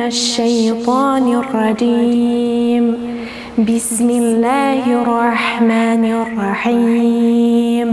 الشيطان الرجيم بسم الله الرحمن الرحيم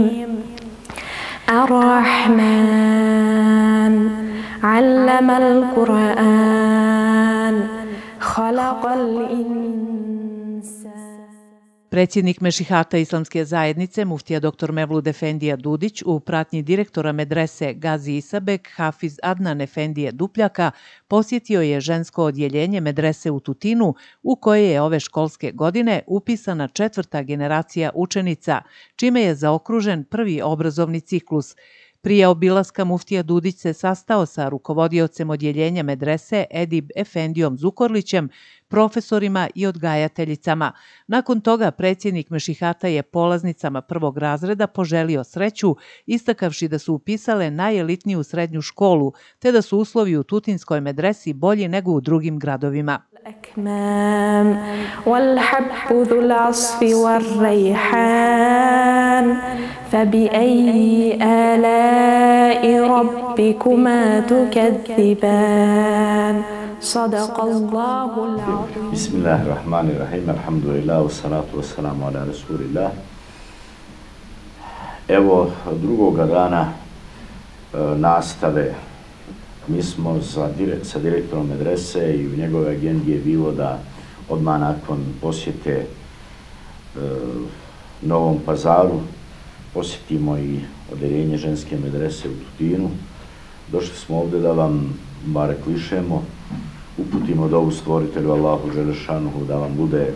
الرحمن علم القرآن خلق الإنسان. Predsjednik Mešihata Islamske zajednice, muftija dr. Mevlud Efendija Dudić, u pratnji direktora medrese Gazi Isabek, Hafiz Adnan Efendije Dupljaka, posjetio je žensko odjeljenje medrese u Tutinu, u koje je ove školske godine upisana 4. generacija učenica, čime je zaokružen prvi obrazovni ciklus. Prije obilaska muftija Dudić se sastao sa rukovodiocem odjeljenja medrese Edib Efendijom Zukorlićem, profesorima i odgajateljicama. Nakon toga predsjednik Mešihata je polaznicama prvog razreda poželio sreću, istakavši da su upisale najelitniju srednju školu, te da su uslovi u tutinskoj medresi bolji nego u drugim gradovima. الأكمام والحب ذو العصف والريحان فبأي آلاء ربكما تكذبان صدق الله العظيم. بسم الله الرحمن الرحيم الحمد لله والصلاة والسلام على رسول الله. Evo drugoga dana nastave. Mi smo sa direktorom medrese i u njegove agendi je bilo da odmah nakon posjete Novom Pazaru posjetimo i odeljenje ženske medrese u Tutinu. Došli smo ovdje da vam barek lišemo, uputimo dovu stvoritelju Allahu Želešanuhu da vam bude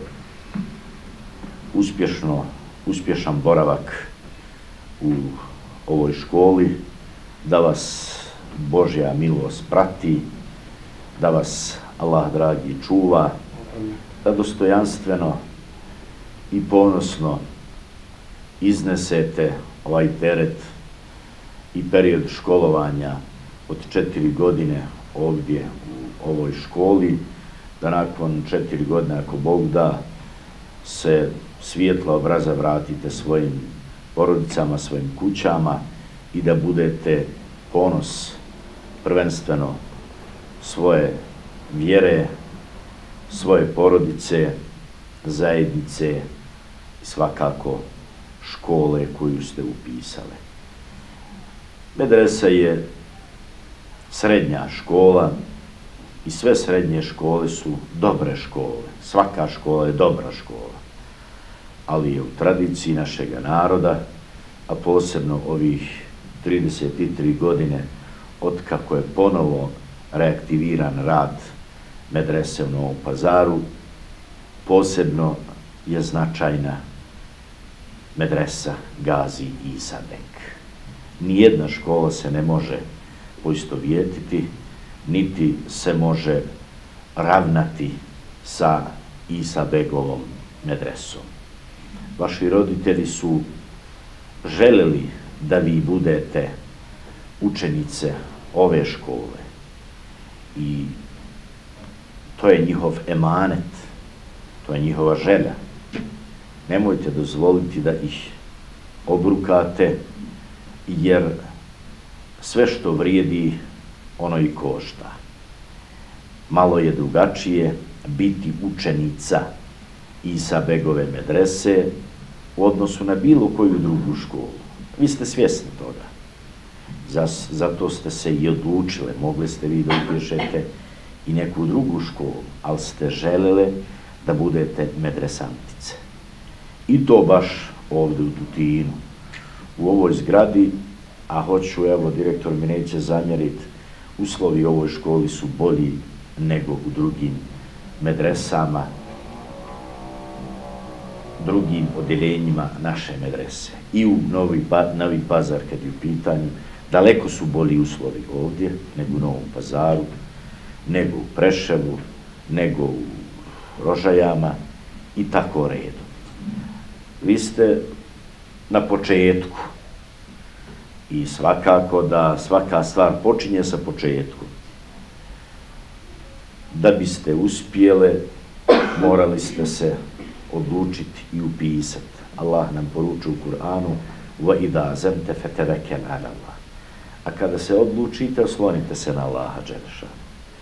uspješan boravak u ovoj školi, da vas Božja milost prati, da vas Allah dragi čuva, da dostojanstveno i ponosno iznesete ovaj teret i period školovanja od 4 godine ovdje u ovoj školi, da nakon 4 godine, ako Bog da, se svijetla obraza vratite svojim porodicama, svojim kućama i da budete ponos prvenstveno svoje vjere, svoje porodice, zajednice i svakako škole koju ste upisale. Medresa je srednja škola i sve srednje škole su dobre škole. Svaka škola je dobra škola, ali je u tradiciji našega naroda, a posebno ovih 33 godine otkako je ponovo reaktiviran rad medrese u Novom Pazaru, posebno je značajna medresa Gazi Isabek. Nijedna škola se ne može poistovjetiti, niti se može ravnati sa Isabegovom medresom. Vaši roditelji su želeli da vi budete učenice ove škole i to je njihov emanet, to je njihova želja. Nemojte dozvoliti da ih obrukate, jer sve što vrijedi ono i košta. Malo je drugačije biti učenica Isabegove medrese u odnosu na bilo koju drugu školu. Vi ste svjesni toga. Zato ste se i odlučile, mogli ste vi da upišete i neku drugu školu, ali ste želele da budete medresantice. I to baš ovdje u Tutinu, u ovoj zgradi, a hoću, evo, direktor mi neće zamjeriti, uslovi u ovoj školi su bolji nego u drugim medresama, drugim odjeljenjima naše medrese. I u Novi Pazar, kad je u pitanju, daleko su bolji uslovi ovdje nego u Novom Pazaru, nego u Preševu, nego u Rožajama i tako redom. Vi ste na početku i svakako da svaka stvar počinje sa početkom. Da biste uspjele, morali ste se odlučiti i upisati. Allah nam poručuje u Kur'anu وَإِذَا زَمْتَ فَتَوَكَّلْ عَلَى اللَّهِ. A kada se odlučite, oslonite se na Allaha dželešanu.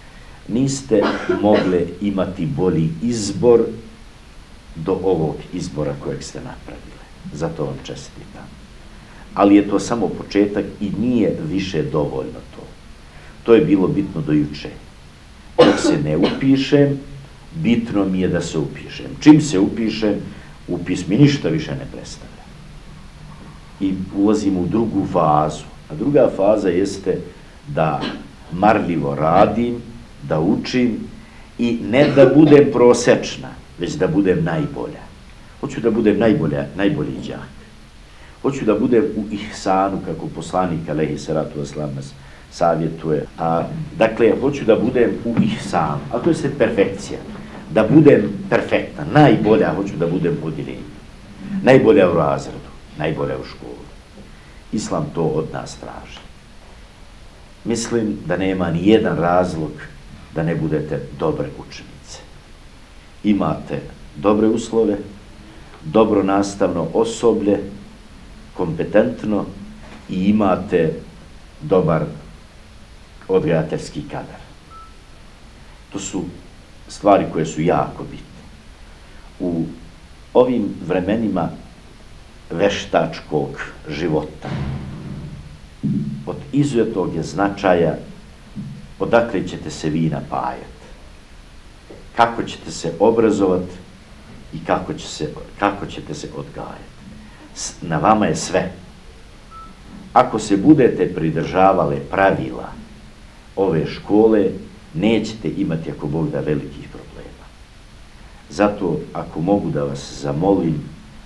niste mogle imati bolji izbor do ovog izbora kojeg ste napravili. Zato vam čestitam. Ali je to samo početak i nije više dovoljno to. To je bilo bitno do juče. Dok se ne upišem, bitno mi je da se upišem. Čim se upišem, upis mi ništa više ne predstavlja. I ulazim u drugu fazu. A druga faza jeste da marljivo radim, da učim i ne da budem prosečna, već da budem najbolja. Hoću da budem najbolji đak. Hoću da budem u ihsanu, kako poslanik alejhi salatu vesselam nas savjetuje. Dakle, hoću da budem u ihsanu, a to je perfekcija. Da budem perfektna, najbolja, hoću da budem u odjeljenju. Najbolja u razredu, najbolja u školu. Islam to od nas traži. Mislim da nema ni jedan razlog da ne budete dobre učenice. Imate dobre uslove, dobro nastavno osoblje, kompetentno i imate dobar odgajateljski kadar. To su stvari koje su jako bitne. U ovim vremenima veštačkog života od izuzetnog je značaja odakle ćete se vi napajati, kako ćete se obrazovati i kako ćete se odgajati. Na vama je sve. Ako se budete pridržavale pravila ove škole, nećete imati, ako Bog da, velikih problema. Zato, ako mogu da vas zamolim,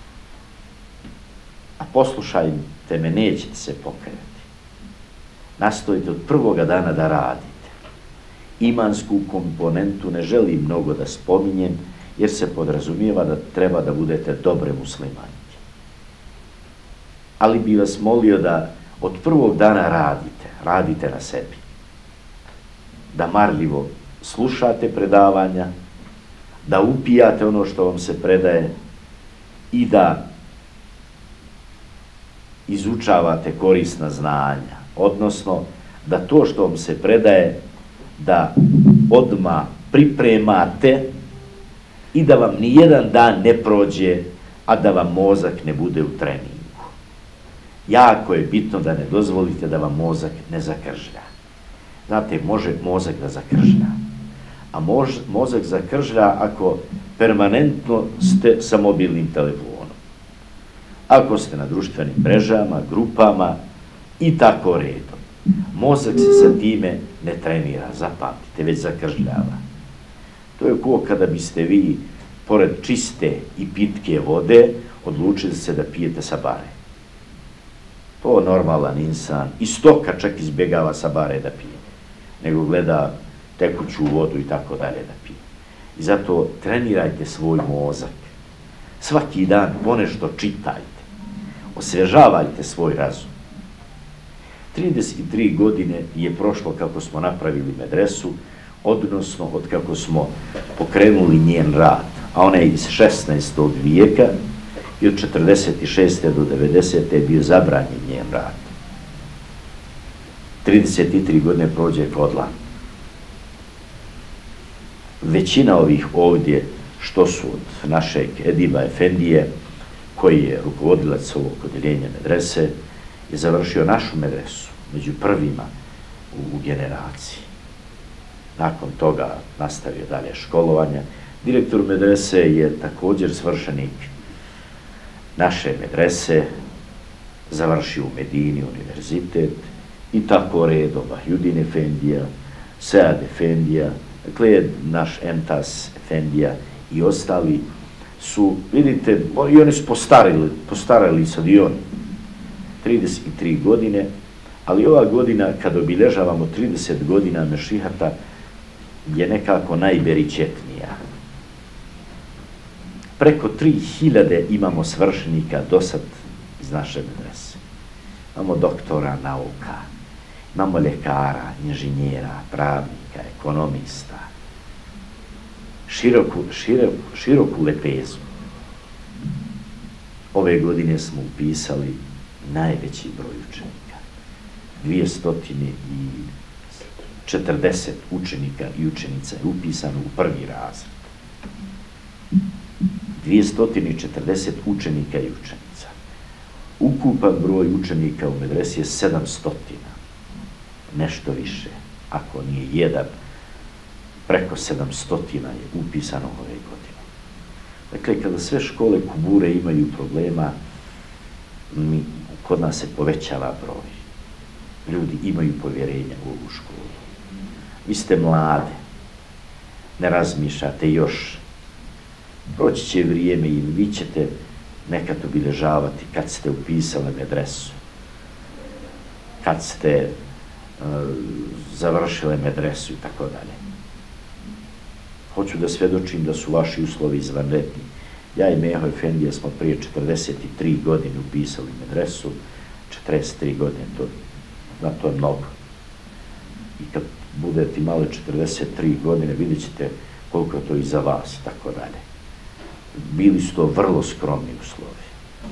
a poslušajte me, nećete se pokajati. Nastojite od prvoga dana da radite. Imansku komponentu ne želim mnogo da spominjem, jer se podrazumijeva da treba da budete dobre muslimanke. Ali bi vas molio da od prvog dana radite na sebi. Da marljivo slušate predavanja, da upijate ono što vam se predaje i da izučavate korisna znanja, odnosno da to što vam se predaje da odmah pripremate i da vam ni jedan dan ne prođe, a da vam mozak ne bude u treningu. Jako je bitno da ne dozvolite da vam mozak ne zakržlja. Znate, može mozak da zakržlja, a mozak zakržlja ako permanentno ste sa mobilnim telefonom. Ako ste na društvenim mrežama, grupama i tako redom. Mozak se sa time ne trenira, zapamtite, već zakržljava. To je kao kada biste vi, pored čiste i pitke vode, odlučili se da pijete sa bare. To normalan insan, i stoka čak izbjegava sa bare da pije, nego gleda tekuću vodu i tako dalje da pije. I zato trenirajte svoj mozak. Svaki dan ponešto čitajte, osvježavajte svoj razum. 33 godine je prošlo kako smo napravili medresu, odnosno od kako smo pokrenuli njen rad, a ona je iz 16. vijeka i od 46. do 90. je bio zabranjen njen rad. 33 godine prođe kodlan. Većina ovih ovdje, što su od našeg Ediba Efendije, koji je rukovodilac ovog odjeljenja medrese, je završio našu medresu, među prvima u generaciji. Nakon toga nastavio dalje školovanje. Direktor medrese je također svršenik naše medrese, završio u Medini univerzitet i tako redom Ahjudin Efendija, Sead Efendija, dakle naš Entas Efendija i ostali su, vidite, i oni su postarali sad i oni, 33 godine, ali ova godina, kad obilježavamo 30 godina Mešihata, je nekako najberičetnija. Preko 3000 imamo svršenika do sad iz naše medrese. Imamo doktora nauka, imamo ljekara, inženjera, pravnika, ekonomista. Široku lepezu. Ove godine smo upisali najveći broj učenika. 40 učenika i učenica je upisano u prvi razred. 240 učenika i učenica. Ukupan broj učenika u medresi je 700. Nešto više, ako nije jedan, preko 700 je upisano ove godine. Dakle, kada sve škole Kubure imaju problema, kod nas se povećava broj. Ljudi imaju povjerenja u ovu školu. Vi ste mlade, ne razmišljate još. Proći će vrijeme i vi ćete nekad obilježavati kad ste upisali medresu, kad ste završile medresu i tako dalje. Hoću da svjedočim da su vaši uslovi izvanredni. Ja i Meho Efendija smo prije 43 godine upisali medresu, 43 godine, to je mnogo. I kad budete imali 43 godine, vidjet ćete koliko je to i za vas i tako dalje. Bili su to vrlo skromni uslovi,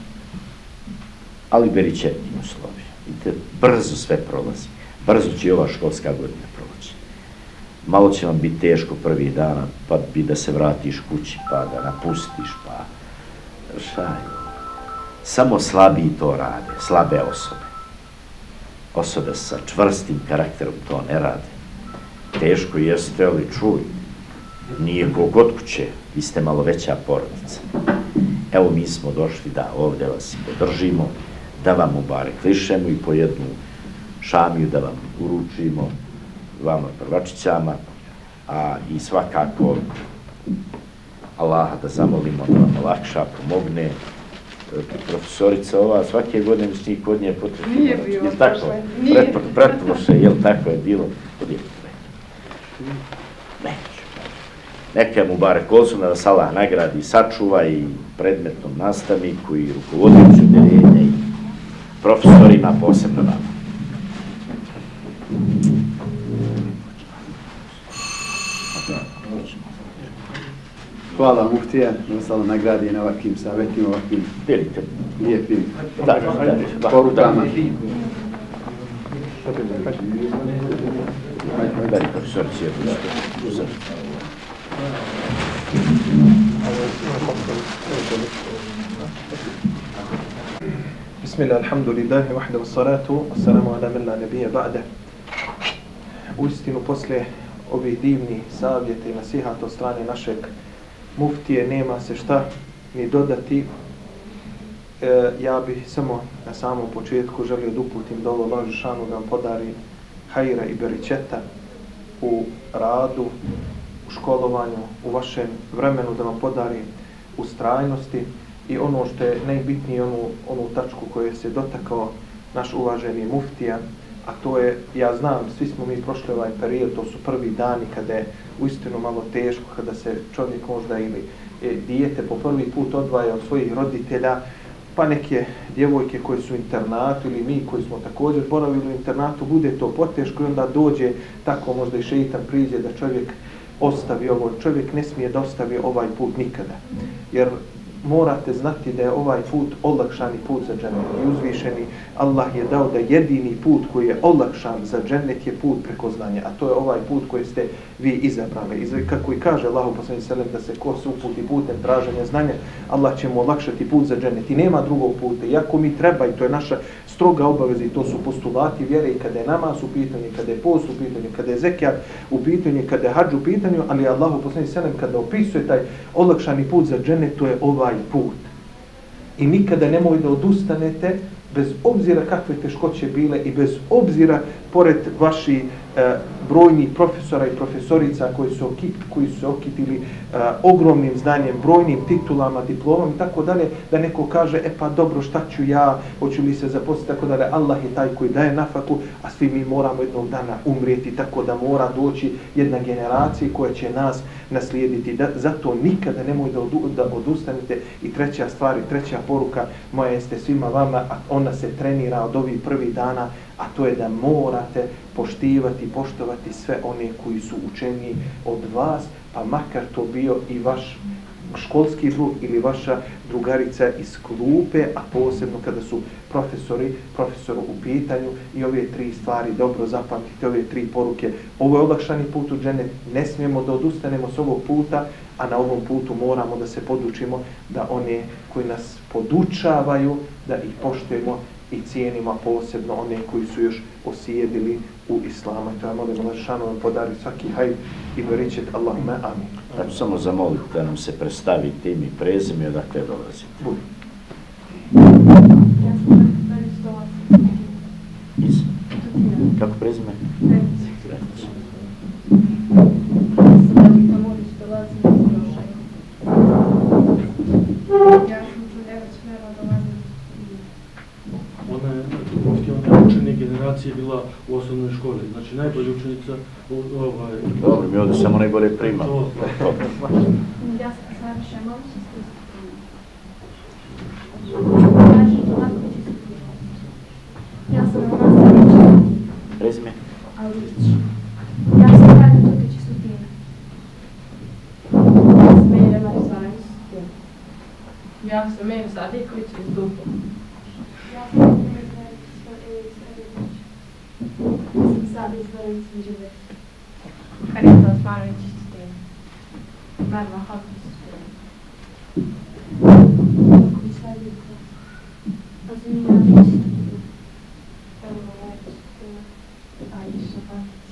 ali beričetni uslovi. Vidite, brzo sve prolazi. Brzo će i ova školska godina proći. Malo će vam biti teško prvih dana, pa bi da se vratiš kući, pa da napustiš, pa šta je? Samo slabiji to rade, slabe osobe. Osobe sa čvrstim karakterom to ne rade. Teško jeste, ali čuj, nije ko kod kuće, vi ste malo veća porodica. Evo mi smo došli da ovdje vas podržimo, da vam mubarek lišemo i po jednu šamiju da vam uručimo, vama prvačićama, a i svakako Allaha da zamolimo da vam lakša pomogne. Profesorica ova, svake godine s njih kod nje potrebno. Nije bilo prošle. Pretprošle, jel tako je bilo? Neću. Neka mu bare kolsuna da se Allah nagradi i sačuva i predmetnom nastavniku i rukovodiocu odeljenja i profesorima, posebno nama. Hvala muftija, da vas Allah nagradi na ovakvim savjetima, ovakvim lijepim porukama. Daj profesorici jednu. Bismillah, alhamdulillahi, wahda wassalatu, wassalamu ala man la nabiyya ba'da. Uistinu, posle ovih divnih savjeta i nasihata od strane našeg muftije nema se šta ni dodati. Ja bih samo na samom početku želio da uputim dovu Allah Žešanu da vam podari hajra i beričeta u radu, u školovanju, u vašem vremenu, da vam podari ustrajnosti i ono što je najbitnije, onu tačku koju se dotakao naš uvaženi muftija, a to je, ja znam, svi smo mi prošli ovaj period, to su prvi dani kada je uistinu malo teško, kada se čovjek možda ili dijete po prvi put odvaja od svojih roditelja, pa neke djevojke koje su u internatu ili mi koji smo također boravili u internatu, bude to poteško i onda dođe tako možda i šeitan priđe da čovjek ostavi ovo. Čovjek ne smije da ostavi ovaj put nikada, jer morate znati da je ovaj put olakšani put za džennet i uzvišeni Allah je dao da jedini put koji je olakšan za džennet je put preko znanja, a to je ovaj put koji ste vi izabrali. Kako i kaže Allahu poslanik selem da se ko se uputi putem traženja znanja, Allah će mu olakšati put za džennet i nema drugog puta. Iako mi treba, i to je naša stroga obaveza i to su postulati vjere, i kada je namaz u pitanju, kada je post u pitanju, kada je zekijat u pitanju, kada je hadž u pitanju, ali Allahu poslanik selem kada opisuje taj olakšani put za džennet, to je ovaj put. I nikada nemoj da odustanete bez obzira kakve teškoće bile i bez obzira pored vaših brojnih profesora i profesorica koji su se okitili ogromnim znanjem, brojnim titulama, diplomama i tako dalje, da neko kaže, pa dobro, šta ću ja, hoću li se zaposliti, tako dalje. Allah je taj koji daje nafaku, a svi mi moramo jednog dana umrijeti, tako da mora doći jedna generacija koja će nas naslijediti. Zato nikada nemoj da odustanete. I treća stvar i treća poruka moja jeste svima vama, a ona se trenira od ovih prvih dana, a to je da morate poštivati, poštovati sve one koji su učeniji od vas, pa makar to bio i vaš školski drug ili vaša drugarica iz klupe, a posebno kada su profesor u pitanju, i ove 3 stvari dobro zapamtite, ove 3 poruke. Ovo je olakšani put u džennet, ne smijemo da odustanemo s ovog puta, a na ovom putu moramo da se podučimo da one koji nas podučavaju, da ih poštujemo i cijenimo, posebno one koji su još osijedili u islamu. I to ja molim Allah šanu vam podari svaki hajr i beričet Allahumma amin. Ja ću samo zamoliti da nam se predstavi tim i prezime odakle dolazi. Budi. Iz? Kako prezime? Granić. Ona je učenik generacije bila u osnovnoj školi, znači najbolja učenica Dobro, mi ovdje samo najbolje prima. Ja sam Saviša Malović iz Ja sam Romana Prezime? Alić. Ja sam Radin Tukić iz Tutina. Ja sam Mejre Marizana iz Tutina. Ja sam Mejre Sadiković iz Dupla. Ja sam Mejre Sadiković iz Radinović. Ja sam Sada iz Vranic Međuvreć. Karita Osmanović iz Tutina. Merva Hafiz iz Tutina. Kuković Radinko. Azimina Vić iz Tutina. Elma Vajić iz Tutina. Aisha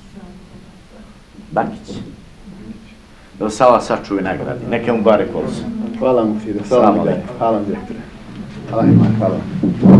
Bakić. Da se Allah sačuvi nagradi. Neke mu bare kolce. Hvala mu, Fide. Hvala vam, direktore. Hvala vam.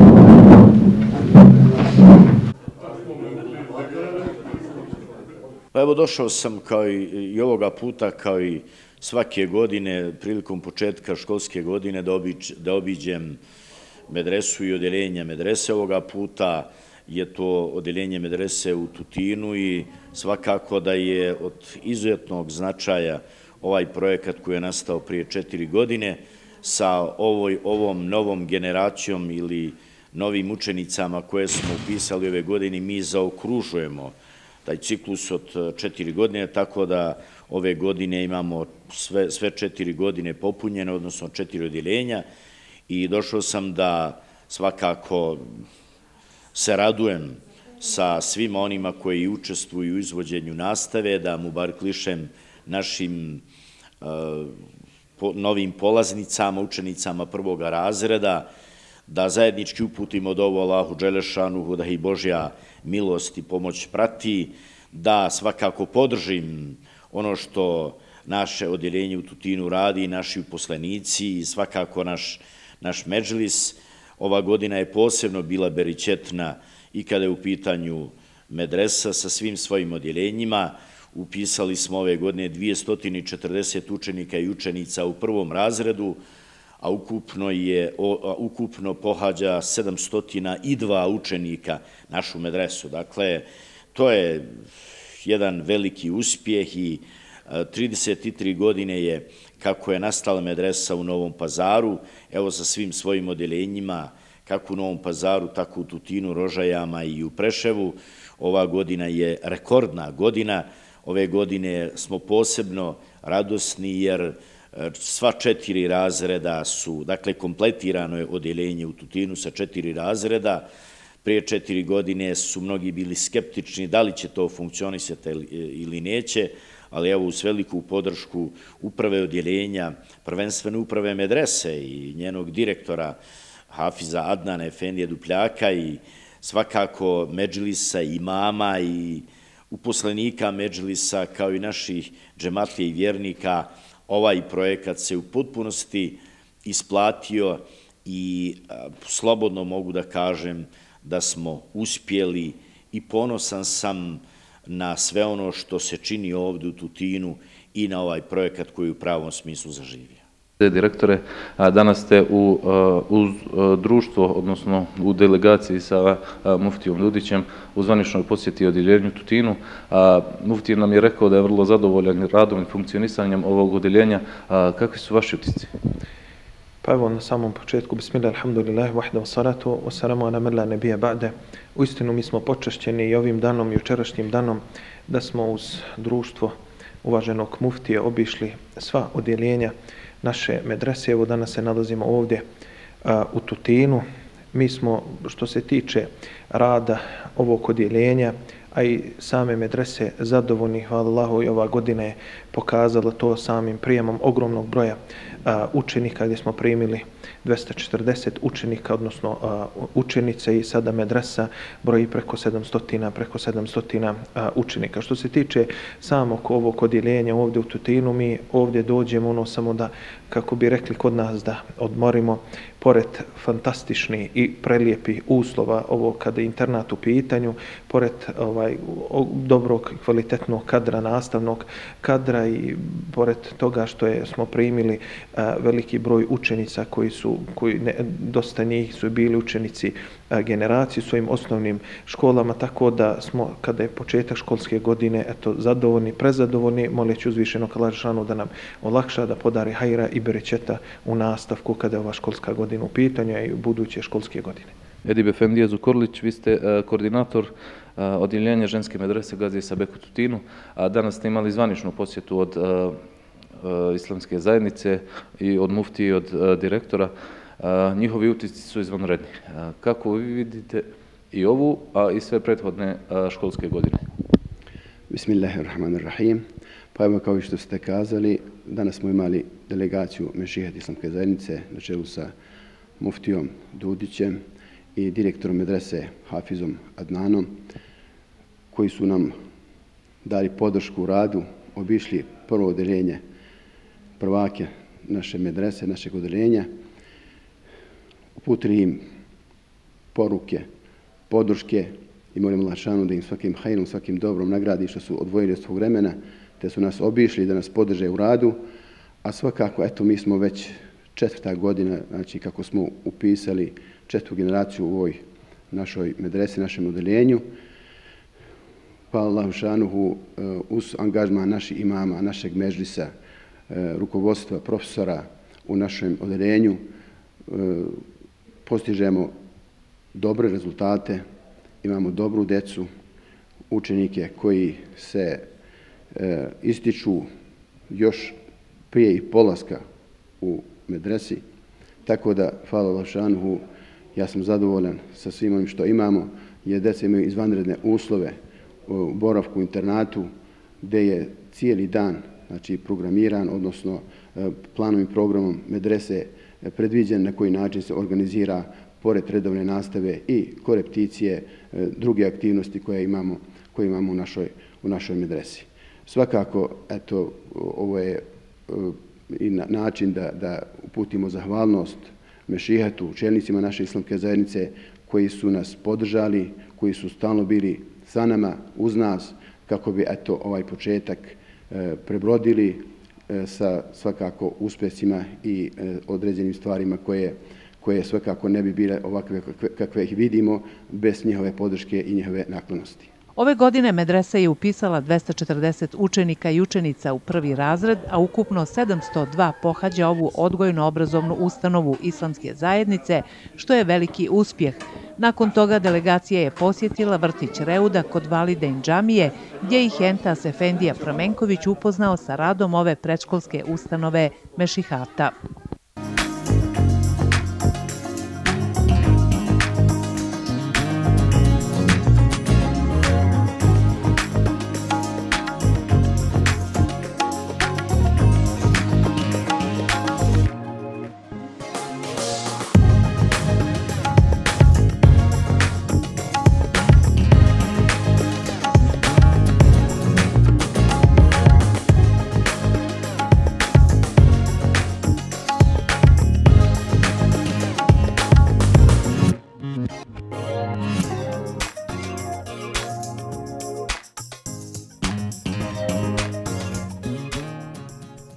Pa evo, došao sam kao i ovoga puta, kao i svake godine, prilikom početka školske godine, da obiđem medresu i odjeljenja medrese. Ovoga puta je to odjeljenje medrese u Tutinu i svakako da je od izuzetnog značaja ovaj projekat koji je nastao prije 4 godine sa ovom novom generacijom ili novim učenicama koje smo upisali ove godine. Mi zaokružujemo taj ciklus od 4 godine, tako da ove godine imamo sve 4 godine popunjene, odnosno 4 odjeljenja, i došao sam da svakako se radujem sa svima onima koji učestvuju u izvođenju nastave, da mu bar klišem našim novim polaznicama, učenicama prvoga razreda, da zajednički uputimo dovu Allahu Đelešanuhu, da ih Božja milost i pomoć prati, da svakako podržim ono što naše odjeljenje u Tutinu radi, naši uposlenici i svakako naš medžlis. Ova godina je posebno bila beričetna i kada je u pitanju medresa sa svim svojim odjeljenjima. Upisali smo ove godine 240 učenika i učenica u prvom razredu, a ukupno pohađa 702 učenika našu medresu. Dakle, to je jedan veliki uspjeh i 33 godine je kako je nastala medresa u Novom Pazaru, evo sa svim svojim odjeljenjima, kako u Novom Pazaru, tako u Tutinu, Rožajama i u Preševu. Ova godina je rekordna godina. Ove godine smo posebno radosni jer sva 4 razreda su, dakle, kompletirano je odjeljenje u Tutinu sa 4 razreda. Prije 4 godine su mnogi bili skeptični da li će to funkcionisati ili neće, ali evo uz veliku podršku uprave odjeljenja, prvenstveno uprave medrese i njenog direktora Hafiza Adnana Efendije Dupljaka i svakako medžlisa, imama i uposlenika medžlisa kao i naših džematlija i vjernika, ovaj projekat se u potpunosti isplatio i slobodno mogu da kažem da smo uspjeli i ponosan sam na sve ono što se čini ovdje u Tutinu i na ovaj projekat koji u pravom smislu zaživio. Direktore, danas ste uz društvo, odnosno u delegaciji sa muftijom Dudićem u zvaničnoj posjeti odjeljenju Tutinu. Muftij nam je rekao da je vrlo zadovoljan radom i funkcionisanjem ovog odjeljenja. Kakvi su vaši utisci? Pa evo na samom početku, bismillah, alhamdulillah, wahda, wassalatu, wassalamu ala man la nabija ba'de. Uistinu mi smo počašćeni i ovim danom, jučerašnjim danom, da smo uz društvo uvaženog muftije obišli sva odjeljenja naše medrese. Evo danas se nalazimo ovdje u Tutinu. Mi smo, što se tiče rada ovog odjeljenja, a i same medrese, zadovoljni, hvala Allahu, i ova godina je pokazala to samim prijemom ogromnog broja učenika, gdje smo primili 240 učenika, odnosno učenice, i sada medresa broji preko 700 učenika. Što se tiče samog ovog odjeljenja ovdje u Tutinu, mi ovdje dođemo samo da, kako bi rekli kod nas, da odmorimo, pored fantastičnih i prelijepi uslova ovo kada je internat u pitanju, pored dobrog i kvalitetnog kadra, nastavnog kadra, i pored toga što smo primili veliki broj učenica dosta njih su bili učenici generacije u svojim osnovnim školama, tako da smo, kada je početak školske godine, zadovoljni, prezadovoljni, moleći uzvišenog Allaha dželešanu da nam olakša, da podari hajra i berećeta u nastavku kada je ova školska godina u pitanju i u buduće školske godine. Edip Efendija Zukorlić, vi ste koordinator odjeljenja ženske medrese Gazije Sabek u Tutinu, a danas ste imali zvaničnu posjetu od islamske zajednice i od muftije i od direktora. Njihovi utisci su izvanredni. Kako vi vidite i ovu, a i sve prethodne školske godine? Bismillahirrahmanirrahim. Pa evo, kao što ste kazali, danas smo imali delegaciju Mešihet islamske zajednice na čelu sa muftijom Dudićem i direktorom medrese Hafizom Adnanom, koji su nam dali podršku u radu, obišli prvo odeljenje, prvake naše medrese, našeg odeljenja, uputili im poruke, podrške i molim Allaha dželešanu da im svakim hajrom, svakim dobrom nagradi što su odvojili od svog vremena, te su nas obišli da nas podrže u radu. A svakako, eto, mi smo već 4. godina, znači kako smo upisali 4. generaciju u ovoj našoj medresi, našem odeljenju. Pa Allahu dželešanuhu, uz angažman naših imama, našeg medžlisa, rukovodstva, profesora u našem odeljenju, postižemo dobre rezultate, imamo dobru decu, učenike koji se ističu još prije i polaska u medresi. Tako da, hvala Allahu dželešanuhu, ja sam zadovoljan sa svim onim što imamo, jer deca imaju izvanredne uslove u boravku u internatu, gdje je cijeli dan, znači, programiran, odnosno planom i programom medrese predviđen na koji način se organizira, pored redovne nastave, i korepticije, druge aktivnosti koje imamo u našoj medresi. Svakako, eto, ovo je i način da uputimo zahvalnost Mešihetu, čelnicima naše islamske zajednice, koji su nas podržali, koji su stalno bili sa nama, uz nas, kako bi, eto, ovaj početak prebrodili sa svakako uspjesima i određenim stvarima koje svakako ne bi bile ovakve kakve ih vidimo bez njihove podrške i njihove naklonosti. Ove godine medresa je upisala 240 učenika i učenica u prvi razred, a ukupno 702 pohađa ovu odgojno-obrazovnu ustanovu islamske zajednice, što je veliki uspjeh. Nakon toga delegacija je posjetila vrtić Reuda kod Validein džamije, gdje ih Entas Efendija Pramenković upoznao sa radom ove predškolske ustanove Mešihata.